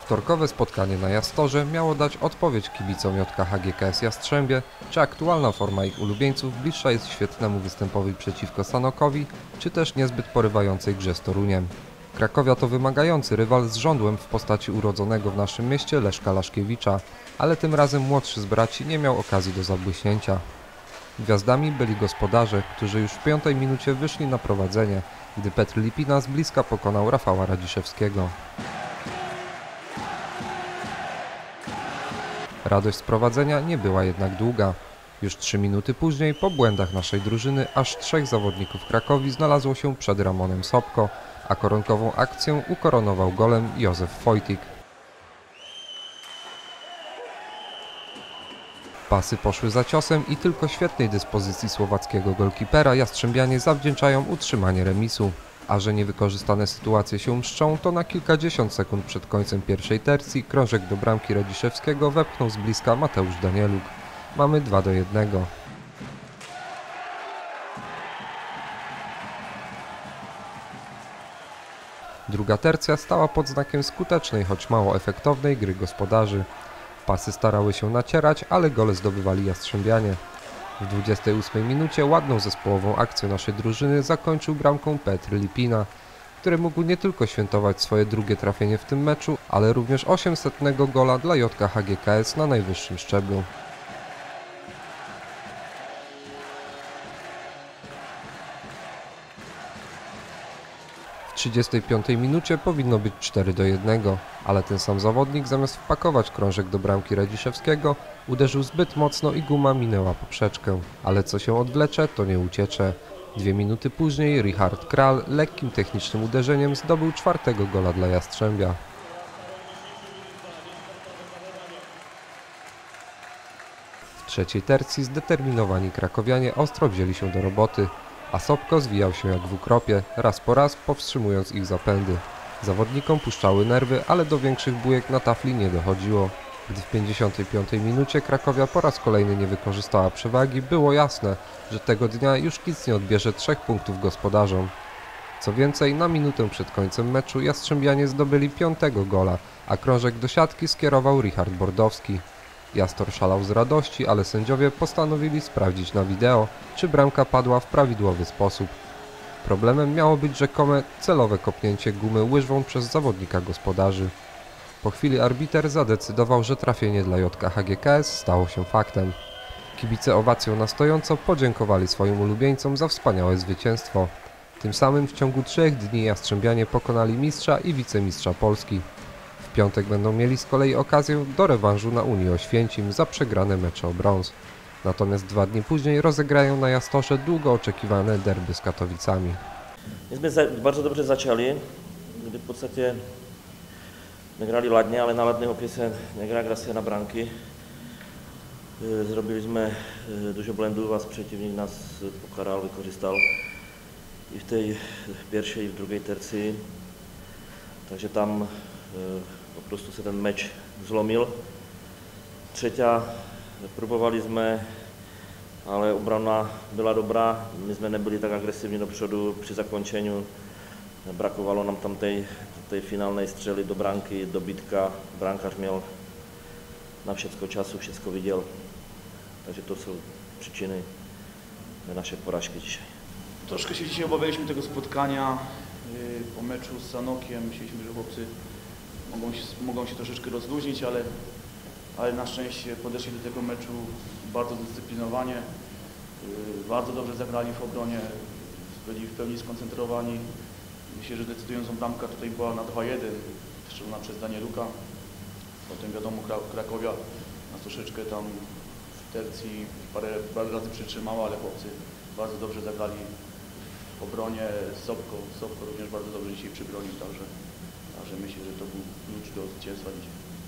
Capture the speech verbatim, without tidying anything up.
Wtorkowe spotkanie na Jastorze miało dać odpowiedź kibicom J K H G K S Jastrzębie, czy aktualna forma ich ulubieńców bliższa jest świetnemu występowi przeciwko Sanokowi, czy też niezbyt porywającej grze z Toruniem. Krakowia to wymagający rywal z żądłem w postaci urodzonego w naszym mieście Leszka Laszkiewicza, ale tym razem młodszy z braci nie miał okazji do zabłyśnięcia. Gwiazdami byli gospodarze, którzy już w piątej minucie wyszli na prowadzenie, gdy Petr Lipina z bliska pokonał Rafała Radziszewskiego. Radość z prowadzenia nie była jednak długa. Już trzy minuty później, po błędach naszej drużyny, aż trzech zawodników Krakowi znalazło się przed Ramonem Sobko, a koronkową akcję ukoronował golem Józef Wojtik. Pasy poszły za ciosem i tylko świetnej dyspozycji słowackiego golkipera Jastrzębianie zawdzięczają utrzymanie remisu. A że niewykorzystane sytuacje się mszczą, to na kilkadziesiąt sekund przed końcem pierwszej tercji krążek do bramki Radziszewskiego wepchnął z bliska Mateusz Danieluk. Mamy dwa do jednego. Druga tercja stała pod znakiem skutecznej, choć mało efektownej gry gospodarzy. Pasy starały się nacierać, ale gole zdobywali Jastrzębianie. W dwudziestej ósmej minucie ładną zespołową akcję naszej drużyny zakończył bramką Petr Lipina, który mógł nie tylko świętować swoje drugie trafienie w tym meczu, ale również osiemsetnego gola dla J K H G K S na najwyższym szczeblu. W trzydziestej piątej minucie powinno być cztery do jednego, ale ten sam zawodnik zamiast wpakować krążek do bramki Radziszewskiego uderzył zbyt mocno i guma minęła poprzeczkę. Ale co się odwlecze, to nie uciecze. Dwie minuty później Richard Kral lekkim technicznym uderzeniem zdobył czwartego gola dla Jastrzębia. W trzeciej tercji zdeterminowani krakowianie ostro wzięli się do roboty, a Sobko zwijał się jak w ukropie, raz po raz powstrzymując ich zapędy. Zawodnikom puszczały nerwy, ale do większych bujek na tafli nie dochodziło. Gdy w pięćdziesiątej piątej minucie Krakowia po raz kolejny nie wykorzystała przewagi, było jasne, że tego dnia już nic nie odbierze trzech punktów gospodarzom. Co więcej, na minutę przed końcem meczu Jastrzębianie zdobyli piątego gola, a krążek do siatki skierował Richard Bordowski. Jastor szalał z radości, ale sędziowie postanowili sprawdzić na wideo, czy bramka padła w prawidłowy sposób. Problemem miało być rzekome celowe kopnięcie gumy łyżwą przez zawodnika gospodarzy. Po chwili arbiter zadecydował, że trafienie dla J K H G K S stało się faktem. Kibice owacją na stojąco podziękowali swoim ulubieńcom za wspaniałe zwycięstwo. Tym samym w ciągu trzech dni Jastrzębianie pokonali mistrza i wicemistrza Polski. W piątek będą mieli z kolei okazję do rewanżu na Unii Oświęcim za przegrane mecze o brąz. Natomiast dwa dni później rozegrają na Jastorze długo oczekiwane derby z Katowicami. My jsme bardzo dobře začali, kdy v podstatě negrali ladně, ale na ladného se negrá grasie na branky. Zrobili jsme dużo błędów, a przeciwnik nas pokaral, vykořistal i v té pierwszej, i v druhé terci. Takže tam po prostu se ten meč zlomil. Třetia, próbovali jsme, ale obrana byla dobrá, my jsme nebyli tak agresivní dopředu při zakončení. Brakovalo nám tam tej, tej finálnej střely do bránky, do bitka. Bránkař měl na všecko času, všecko viděl. Takže to jsou příčiny naše porażki dzisiaj. Troszkę się dzisiaj obawialiśmy tego spotkania po meczu z Sanokiem. Myśleliśmy, że chłopcy mogą się, mogą się troszeczkę rozluźnić, ale, ale na szczęście podeszli do tego meczu bardzo dyscyplinowanie. Bardzo dobrze zagrali w obronie, byli w pełni skoncentrowani. Myślę, że decydującą bramka tutaj była na dwa jeden, strzelona przez Danieluka. Potem wiadomo, Krakowia nas troszeczkę tam w tercji parę, parę razy przytrzymała, ale chłopcy bardzo dobrze zagrali w obronie. Sobko, Sobko również bardzo dobrze dzisiaj przybronił, także, także myślę, że to był klucz do zwycięstwa dzisiaj.